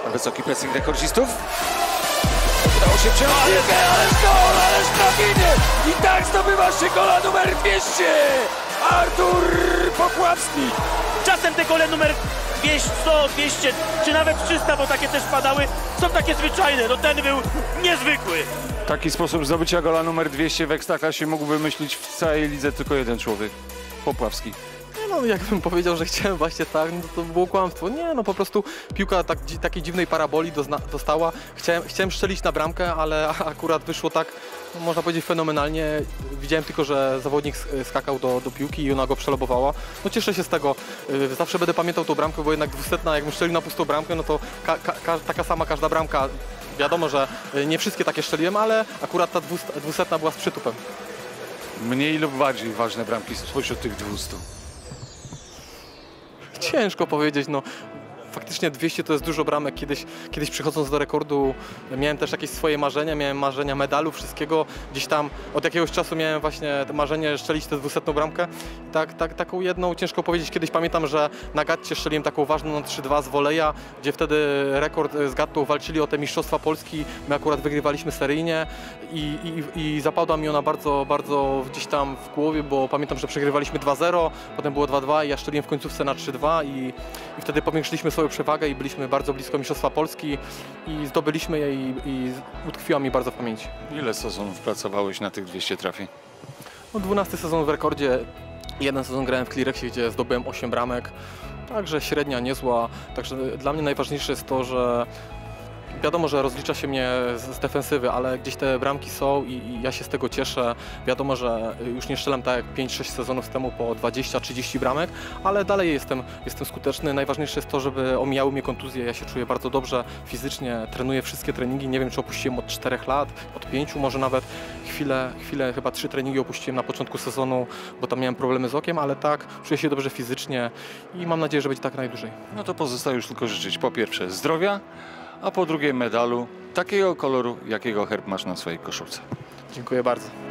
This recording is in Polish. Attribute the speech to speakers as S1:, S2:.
S1: Wysoki pressing rekordzistów. Udało się przejąć piłkę, ależ gol, ależ trafienie! I tak zdobywa się gola numer 200! Artur Popławski!
S2: Czasem te gole numer 200, 100, 200 czy nawet 300, bo takie też padały, są takie zwyczajne. No ten był niezwykły.
S1: Taki sposób zdobycia gola numer 200 w Ekstraklasie mógłby myśleć w całej lidze tylko jeden człowiek. Popławski.
S3: No, jakbym powiedział, że chciałem właśnie tak, no to było kłamstwo. Nie, no po prostu piłka takiej dziwnej paraboli dostała. Chciałem strzelić na bramkę, ale akurat wyszło tak, no, można powiedzieć, fenomenalnie. Widziałem tylko, że zawodnik skakał do piłki i ona go przelobowała. No cieszę się z tego. Zawsze będę pamiętał tą bramkę, bo jednak 200, jakbym strzelił na pustą bramkę, no to taka sama każda bramka. Wiadomo, że nie wszystkie takie strzeliłem, ale akurat ta 200 była z przytupem.
S1: Mniej lub bardziej ważne bramki spośród tych 200.
S3: Ciężko powiedzieć, no faktycznie 200 to jest dużo bramek. Kiedyś przychodząc do rekordu miałem też jakieś swoje marzenia, miałem marzenia medalu, wszystkiego. Gdzieś tam od jakiegoś czasu miałem właśnie to marzenie strzelić tę 200 bramkę. Taką jedną, ciężko powiedzieć. Kiedyś pamiętam, że na Gatcie strzeliłem taką ważną na 3-2 z woleja, gdzie wtedy rekord z Gattą walczyli o te mistrzostwa Polski. My akurat wygrywaliśmy seryjnie i zapadła mi ona bardzo, bardzo gdzieś tam w głowie, bo pamiętam, że przegrywaliśmy 2-0, potem było 2-2 i ja strzeliłem w końcówce na 3-2 i wtedy powiększyliśmy swoją przewagę i byliśmy bardzo blisko mistrzostwa Polski i zdobyliśmy je i utkwiła mi bardzo w pamięci.
S1: Ile sezonów pracowałeś na tych 200 trafień?
S3: No, 12 sezon w rekordzie, jeden sezon grałem w Clearexie, gdzie zdobyłem 8 bramek, także średnia niezła. Także dla mnie najważniejsze jest to, że wiadomo, że rozlicza się mnie z defensywy, ale gdzieś te bramki są i ja się z tego cieszę. Wiadomo, że już nie strzelam tak jak 5-6 sezonów temu po 20-30 bramek, ale dalej jestem skuteczny. Najważniejsze jest to, żeby omijały mnie kontuzje. Ja się czuję bardzo dobrze fizycznie, trenuję wszystkie treningi. Nie wiem, czy opuściłem od 4 lat, od 5, może nawet chwilę, chyba 3 treningi opuściłem na początku sezonu, bo tam miałem problemy z okiem, ale tak, czuję się dobrze fizycznie i mam nadzieję, że będzie tak najdłużej.
S1: No to pozostaje już tylko życzyć po pierwsze zdrowia, a po drugie medalu takiego koloru, jakiego herb masz na swojej koszulce.
S3: Dziękuję bardzo.